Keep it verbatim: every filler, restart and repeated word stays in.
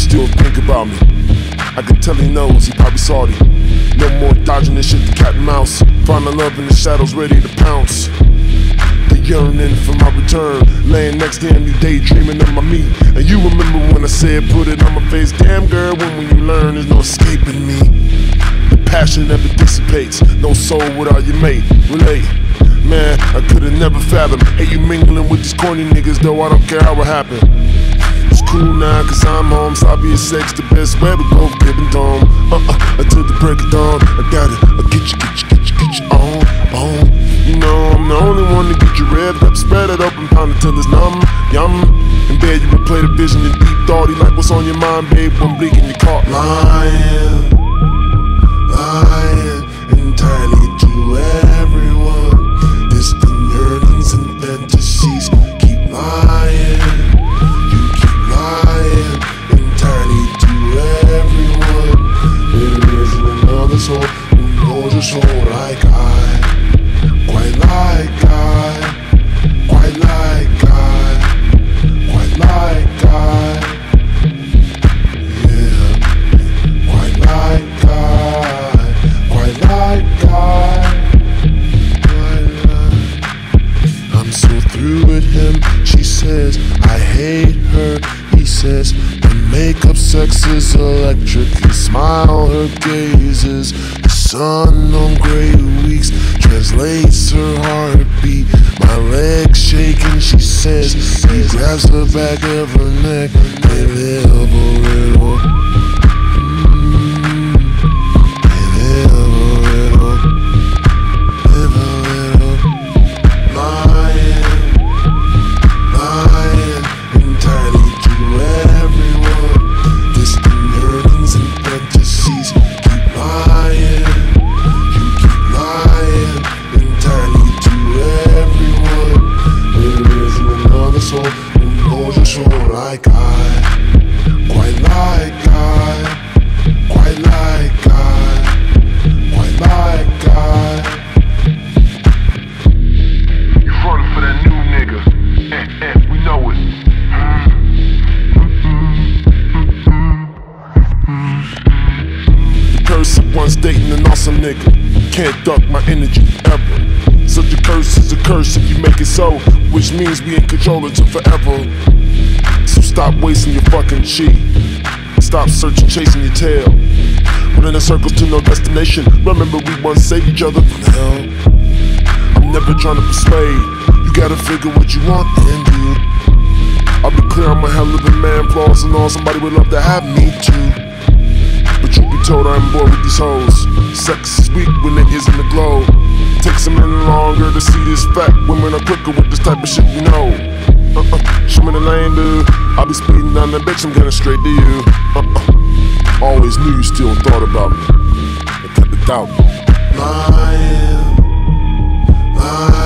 still think about me. I can tell he knows, he probably salty. No more dodging this shit, the cat and mouse. Finding love in the shadows, ready to pounce. The yearning for my return, laying next to him, you daydreaming of my meat. And you remember when I said put it on my face. Damn girl, when, when you learn there's no escaping me. The passion never dissipates, no soul without your mate. Relate, man, I could've never fathomed. Hey, you mingling with these corny niggas though, I don't care how it happened. It's cool now, cause I'm home, sloppy as sex, the best way we both giving dome. Uh-uh, until the break of dawn, I got it, I get you, get you, get you, get you on, on. You know I'm the only one to get you revved up, spread it open, pound it till it's numb, yum. In bed you replay the vision in deep thought, he like what's on your mind, babe, when bleak and you caught lying, lying entirely to everyone. Distant yearnings and fantasies keep lying. Soul who knows your soul like I, quite like I, quite like I, quite like I, yeah, quite like I, quite like I, quite like. I'm so through with him, she says, I hate her, he says, makeup sex is electric, his smile, her gazes. The sun on gray weeks translates her heartbeat. My legs shaking, she says. He grabs the back of her neck. They live a little. Mm, they live a little. Live a little. Lying, lying entirely to everyone. Distant yearnings and fantasies keep lying. You keep lying entirely to everyone. There isn't another soul who knows your soul like I, quite like I, quite like I, quite like I. You running for that new nigga? Eh, eh, we know it. Curse of once dating an awesome nigga. Can't duck my energy ever. Such a curse is a curse if you make it so, which means we in control until forever. So stop wasting your fucking chi. Stop searching, chasing your tail. Running in circles to no destination. Remember we once saved each other from hell. I'm never trying to persuade. You gotta figure what you want and do. I'll be clear, I'm a hell of a man, flaws and all. Somebody would love to have me too. But you be told I'm bored with these hoes. Sex is weak when it is in the glow. Takes a minute longer to see this fact. Women are quicker with this type of shit, you know. Uh-uh, show me the lane, dude. I'll be speeding down the bitch, I'm getting straight to you. Uh-uh, always knew you still thought about me. I kept it out. Lying, lying.